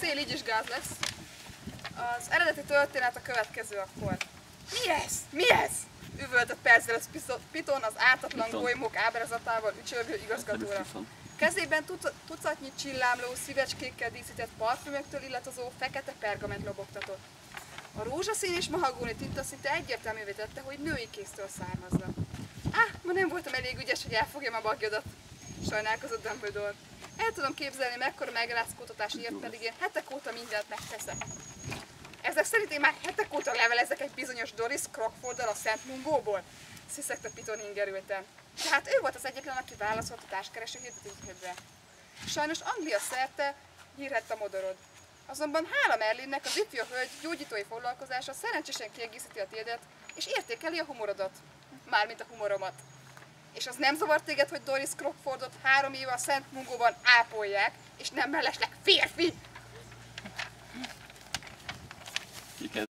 szél így is gáz lesz. Az eredeti történet a következő akkor. Mi ez? Mi ez? Üvöltött Perseus Piton az ártatlan golymók ábrázatával ücsörgő igazgatóra. Kezében tucatnyi csillámló, szívecskékkel díszített parfümöktől illatozó fekete pergament lobogtatott. A rózsaszín és mahagóni tinta szinte egyértelművé tette, hogy női kéztől származza. Ma nem voltam elég ügyes, hogy elfogjam a bagyodat, sajnálkozott Dumbledore. El tudom képzelni, mekkora megrázkódtatás ilyet, pedig én hetek óta mindent megteszek. Ezek szerint én már hetek óta levelezek egy bizonyos Doris Crockforddal a Szent Mungóból, sziszegte Piton ingerülten. Tehát ő volt az egyetlen, aki válaszolt a társkereső hirdetőkönyvre. Sajnos Anglia szerte hírhett a modorod. Azonban hála Merlinnek az ifjú hölgy gyógyítói foglalkozása szerencsésen kiegészíti a tiédet, és értékeli a humorodat. Mármint a humoromat. És az nem zavar téged, hogy Doris Crockfordot 3 éve a Szent Mungóban ápolják, és nem mellesleg férfi?